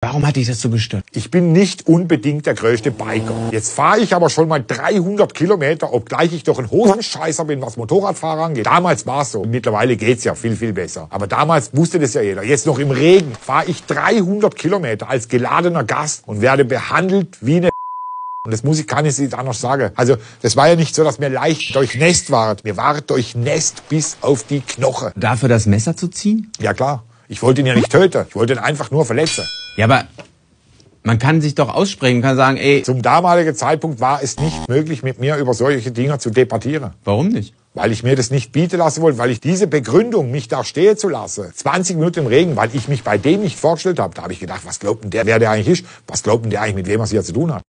Warum hat dich das so gestört? Ich bin nicht unbedingt der größte Biker. Jetzt fahre ich aber schon mal 300 Kilometer, obgleich ich doch ein Hosenscheißer bin, was Motorradfahrer angeht. Damals war es so. Mittlerweile geht's ja viel, viel besser. Aber damals wusste das ja jeder. Jetzt noch im Regen fahre ich 300 Kilometer als geladener Gast und werde behandelt wie eine... Und das kann ich nicht anders sagen. Also, das war ja nicht so, dass mir leicht durchnässt waren. Mir waren durchnässt bis auf die Knochen. Dafür das Messer zu ziehen? Ja klar. Ich wollte ihn ja nicht töten. Ich wollte ihn einfach nur verletzen. Ja, aber man kann sich doch aussprechen, kann sagen, ey... Zum damaligen Zeitpunkt war es nicht möglich, mit mir über solche Dinge zu debattieren. Warum nicht? Weil ich mir das nicht bieten lassen wollte, weil ich diese Begründung, mich da stehen zu lassen, 20 Minuten im Regen, weil ich mich bei dem nicht vorgestellt habe. Da habe ich gedacht, was glaubt denn der, wer der eigentlich ist? Was glaubt denn der eigentlich, mit wem er es hier zu tun hat?